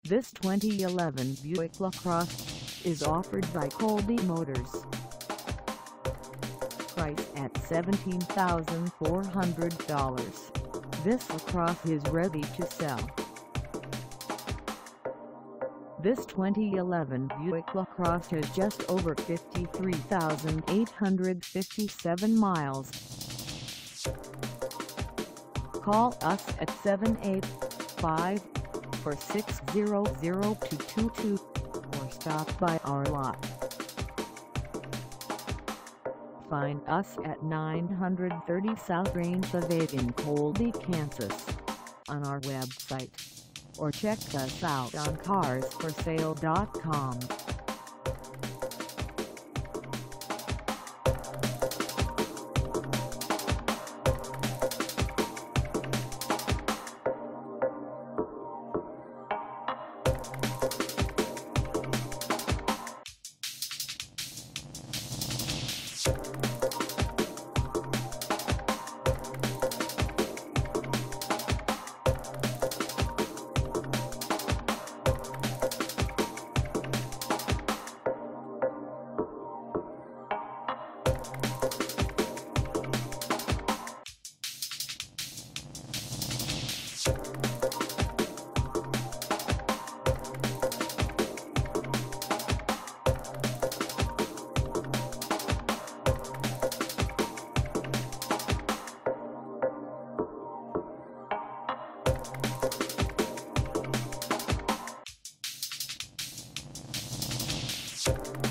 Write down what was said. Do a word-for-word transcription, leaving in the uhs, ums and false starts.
This twenty eleven Buick LaCrosse is offered by Colby Motors. Price at seventeen thousand four hundred dollars. This LaCrosse is ready to sell. This twenty eleven Buick LaCrosse has just over fifty-three thousand eight hundred fifty-seven miles. Call us at seven eight five, four six zero, zero two two two or stop by our lot. Find us at nine thirty South Range Ave in Colby, Kansas on our website, or check us out on cars for sale dot com. You